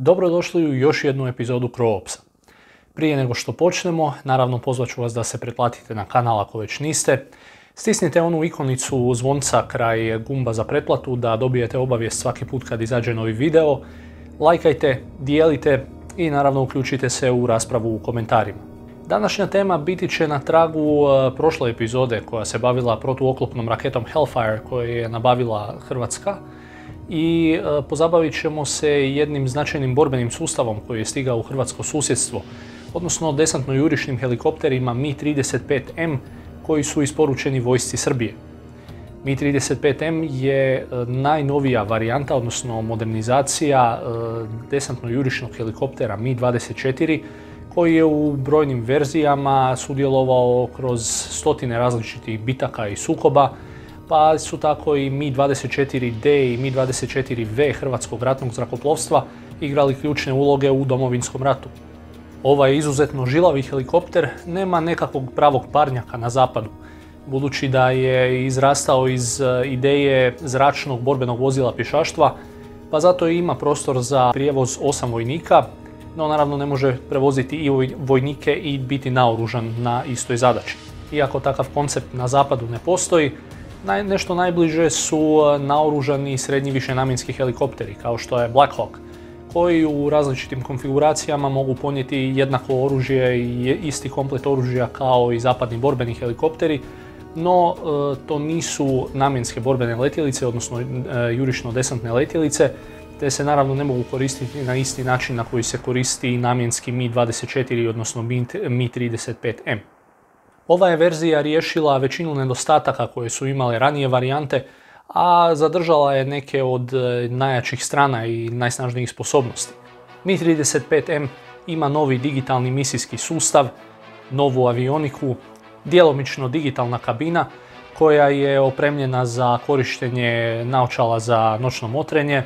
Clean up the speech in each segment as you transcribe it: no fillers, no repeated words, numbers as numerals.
Dobrodošli u još jednu epizodu CrowOpsa. Prije nego što počnemo, naravno pozvat ću vas da se pretplatite na kanal ako već niste. Stisnite onu ikonicu zvonca kraj gumba za pretplatu da dobijete obavijest svaki put kad izađe novi video. Lajkajte, dijelite i naravno uključite se u raspravu u komentarima. Današnja tema biti će na tragu prošle epizode koja se bavila protuoklopnom raketom Hellfire koju je nabavila Hrvatska. I pozabavit ćemo se jednim značajnim borbenim sustavom koji je stigao u hrvatsko susjedstvo, odnosno desantno-jurišnim helikopterima Mi-35M koji su isporučeni vojsci Srbije. Mi-35M je najnovija varijanta, odnosno modernizacija desantno-jurišnog helikoptera Mi-24 koji je u brojnim verzijama sudjelovao kroz stotine različitih bitaka i sukoba, pa su tako i Mi-24D i Mi-24V Hrvatskog ratnog zrakoplovstva igrali ključne uloge u Domovinskom ratu. Ovaj izuzetno žilavi helikopter nema nekakvog pravog parnjaka na zapadu, budući da je izrastao iz ideje zračnog borbenog vozila pješaštva, pa zato i ima prostor za prijevoz 8 vojnika, no naravno ne može prevoziti i vojnike i biti naoružan na istoj zadaći. Iako takav koncept na zapadu ne postoji, nešto najbliže su naoružani srednji višenamjenski helikopteri kao što je Black Hawk, koji u različitim konfiguracijama mogu ponijeti jednako oružje i isti komplet oružja kao i zapadni borbeni helikopteri, no to nisu namjenske borbene letjelice, odnosno jurišno-desantne letjelice, te se naravno ne mogu koristiti na isti način na koji se koristi namjenski Mi-24, odnosno Mi-35M. Ova je verzija riješila većinu nedostataka koje su imale ranije varijante, a zadržala je neke od najjačih strana i najsnažnijih sposobnosti. Mi-35M ima novi digitalni misijski sustav, novu avioniku, djelomično digitalna kabina koja je opremljena za korištenje naočala za noćno motrenje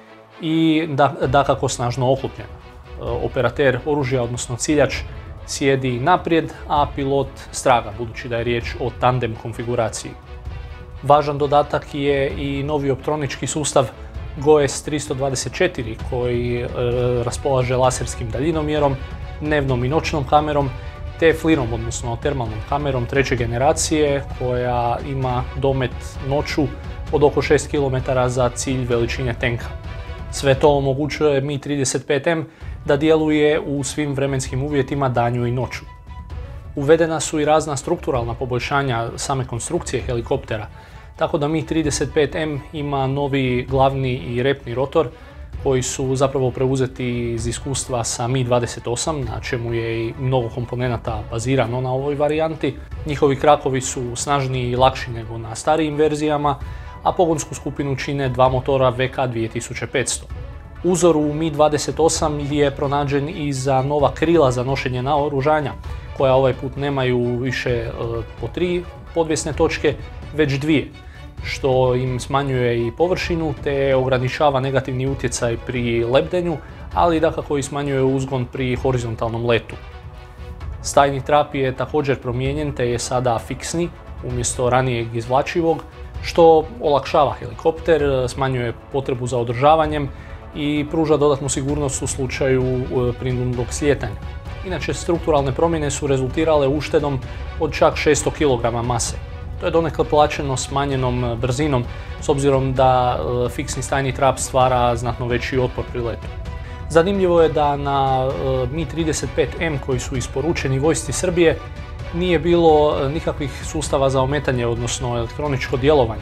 i dakako snažno oklopljena. Operater oružja, odnosno ciljač, sjedi naprijed, a pilot straga, budući da je riječ o tandem konfiguraciji. Važan dodatak je i novi optronički sustav GOES 324 koji raspolaže laserskim daljinomjerom, dnevnom i noćnom kamerom, te FLIR-om, odnosno termalnom kamerom treće generacije koja ima domet noću od oko 6 km za cilj veličine tenka. Sve to omogućuje Mi-35M da djeluje u svim vremenskim uvjetima danju i noću. Uvedena su i razna strukturalna poboljšanja same konstrukcije helikoptera, tako da Mi-35M ima novi glavni i repni rotor koji su zapravo preuzeti iz iskustva sa Mi-28, na čemu je i mnogo komponenata bazirano na ovoj varijanti. Njihovi krakovi su snažniji i lakši nego na starijim verzijama, a pogonsku skupinu čine dva motora VK2500. Uzor u Mi-28 je pronađen i za nova krila za nošenje naoružanja, koja ovaj put nemaju više po 3 podvjesne točke, već 2, što im smanjuje i površinu te ograničava negativni utjecaj pri lebdenju, ali dakako i smanjuje uzgon pri horizontalnom letu. Stajni trap je također promijenjen te je sada fiksni umjesto ranijeg izvlačivog, što olakšava helikopter, smanjuje potrebu za održavanjem i pruža dodatnu sigurnost u slučaju prinudnog slijetanja. Inače, strukturalne promjene su rezultirale uštedom od čak 600 kg mase. To je donekle plaćeno smanjenom brzinom, s obzirom da fiksni stajni trap stvara znatno veći otpor pri letu. Zanimljivo je da na Mi-35M koji su isporučeni vojsci Srbije nije bilo nikakvih sustava za ometanje, odnosno elektroničko djelovanje.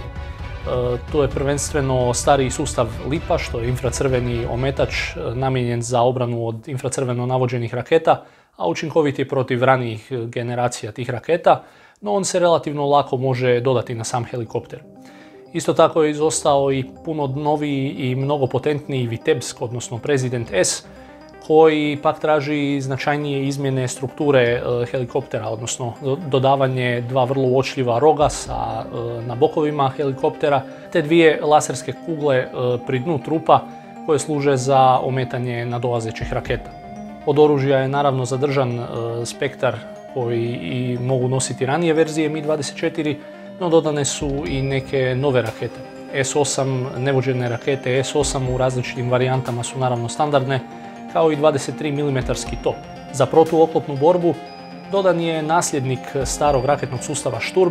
To je prvenstveno stariji sustav LIPA, što je infracrveni ometač namijenjen za obranu od infracrveno navođenih raketa, a učinkovit je protiv ranijih generacija tih raketa, no on se relativno lako može dodati na sam helikopter. Isto tako je izostao i puno noviji i mnogo potentniji Vitebsk, odnosno President S, koji pak traži značajnije izmjene strukture helikoptera, odnosno dodavanje dva vrlo uočljiva roga na bokovima helikoptera, te dvije laserske kugle pri dnu trupa koje služe za ometanje nadolazećih raketa. Od oružja je naravno zadržan spektar koji i mogu nositi ranije verzije Mi-24, no dodane su i neke nove rakete. S8, nevođene rakete S8 u različitim varijantama su naravno standardne, kao i 23 mm top. Za protuoklopnu borbu dodan je nasljednik starog raketnog sustava Šturm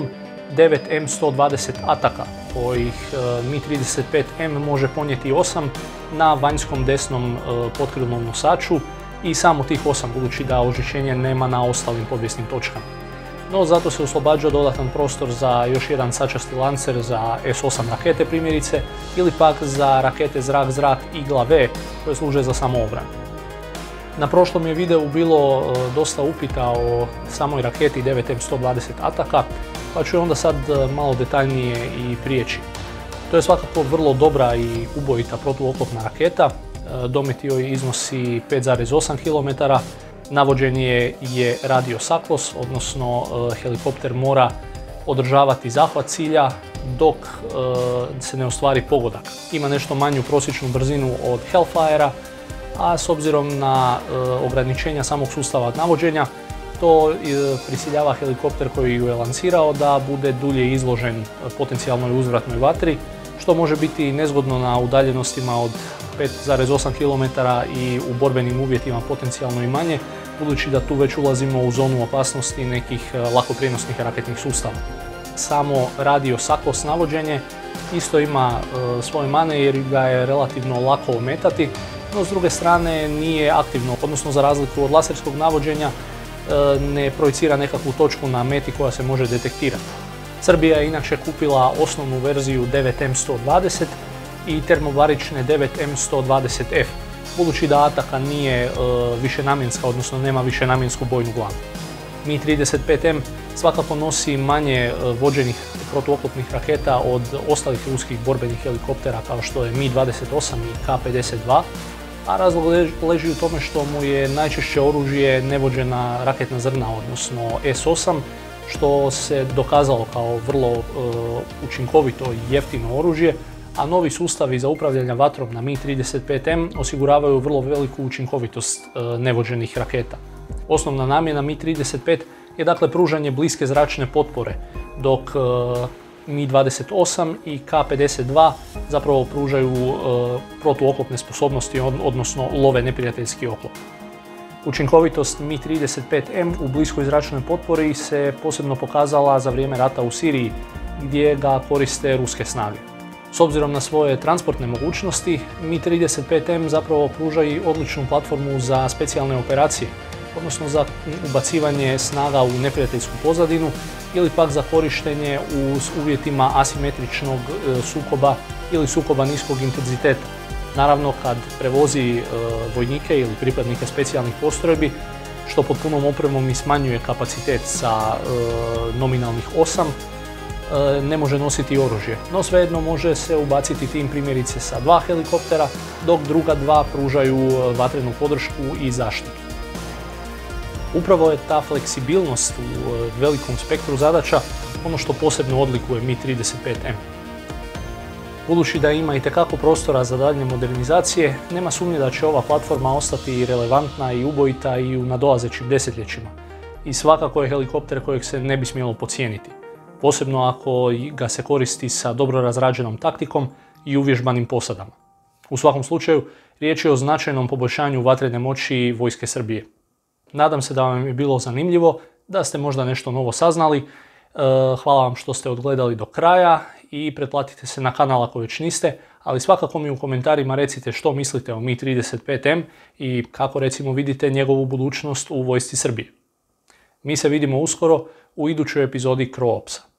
9M120 Ataka, kojih Mi-35M može ponijeti 8 na vanjskom desnom potkrilnom nosaču i samo tih 8, budući da ožičenje nema na ostalim podvjesnim točkama. No zato se oslobađa dodatan prostor za još jedan sačasti lancer za S-8 rakete primjerice, ili pak za rakete zrak-zrak Igla-V koje služe za samoobranu. Na prošlom je videu bilo dosta upita o samoj raketi 9M120 Ataka, pa ću onda sad malo detaljnije i prijeći. To je svakako vrlo dobra i ubojita protuoklopna raketa, domet joj iznosi 5,8 km, navođenje je radio saklos, odnosno helikopter mora održavati zahvat cilja dok se ne ostvari pogodak. Ima nešto manju prosječnu brzinu od Hellfire-a, a s obzirom na ograničenja samog sustava navođenja, to prisiljava helikopter koji ju je lancirao da bude dulje izložen potencijalnoj uzvratnoj vatri, što može biti nezgodno na udaljenostima od 5,8 km i u borbenim uvjetima potencijalno i manje, budući da tu već ulazimo u zonu opasnosti nekih lakoprijenosnih raketnih sustava. Samo radio saklos navođenje isto ima svoje mane jer ga je relativno lako ometati, no s druge strane nije aktivno, odnosno za razliku od laserskog navođenja ne projicira nekakvu točku na meti koja se može detektirati. Srbija je inače kupila osnovnu verziju 9M120 i termobarične 9M120F, budući da Ataka nije višenamjenska, odnosno nema višenamjensku bojnu glavu. Mi-35M svakako nosi manje vođenih protuoklopnih raketa od ostalih ruskih borbenih helikoptera kao što je Mi-28 i K-52, a razlog leži u tome što mu je najčešće oružje nevođena raketna zrna, odnosno S-8, što se dokazalo kao vrlo učinkovito i jeftino oružje, a novi sustavi za upravljanje vatrom na Mi-35M osiguravaju vrlo veliku učinkovitost nevođenih raketa. Osnovna namjena Mi-35 je dakle pružanje bliske zračne potpore, dok Mi-28 i K-52 zapravo pružaju protuoklopne sposobnosti, odnosno love neprijateljski oklop. Učinkovitost Mi-35M u bliskoj zračnoj potpori se posebno pokazala za vrijeme rata u Siriji, gdje ga koriste ruske snage. S obzirom na svoje transportne mogućnosti, Mi-35M zapravo pruža i odličnu platformu za specijalne operacije, odnosno za ubacivanje snaga u neprijateljsku pozadinu ili pak za korištenje u uvjetima asimetričnog sukoba ili sukoba niskog intenziteta. Naravno, kad prevozi vojnike ili pripadnike specijalnih postrojbi, što pod punom opremom i smanjuje kapacitet sa nominalnih 8, ne može nositi oružje, no svejedno može se ubaciti tim primjerice sa 2 helikoptera, dok druga 2 pružaju vatrenu podršku i zaštitu. Upravo je ta fleksibilnost u velikom spektru zadaća ono što posebno odlikuje Mi-35M. Budući da ima itekako prostora za daljnje modernizacije, nema sumnje da će ova platforma ostati relevantna i ubojita i u nadolazećim desetljećima. I svakako je helikopter kojeg se ne bi smjelo podcijeniti, posebno ako ga se koristi sa dobro razrađenom taktikom i uvježbanim posadama. U svakom slučaju, riječ je o značajnom poboljšanju vatrene moći vojske Srbije. Nadam se da vam je bilo zanimljivo, da ste možda nešto novo saznali. Hvala vam što ste odgledali do kraja i pretplatite se na kanal ako već niste, ali svakako mi u komentarima recite što mislite o Mi-35M i kako recimo vidite njegovu budućnost u vojsci Srbije. Mi se vidimo uskoro u idućoj epizodi CRO Opsa.